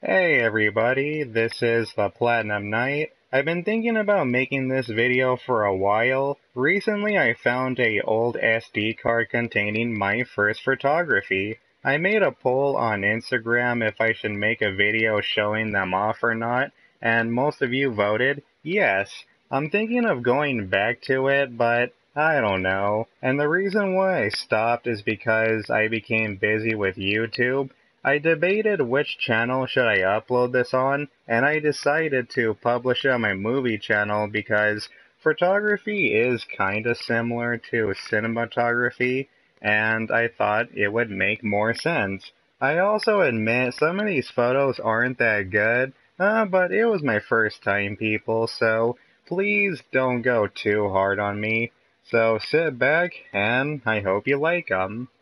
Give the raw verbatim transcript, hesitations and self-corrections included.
Hey everybody, this is the Platinum Knight. I've been thinking about making this video for a while. Recently I found a old S D card containing my first photography. I made a poll on Instagram if I should make a video showing them off or not, and most of you voted yes. I'm thinking of going back to it, but I don't know. And the reason why I stopped is because I became busy with YouTube. I debated which channel should I upload this on, and I decided to publish it on my movie channel because photography is kinda similar to cinematography, and I thought it would make more sense. I also admit some of these photos aren't that good, uh, but it was my first time, people, so please don't go too hard on me. So sit back, and I hope you like 'em.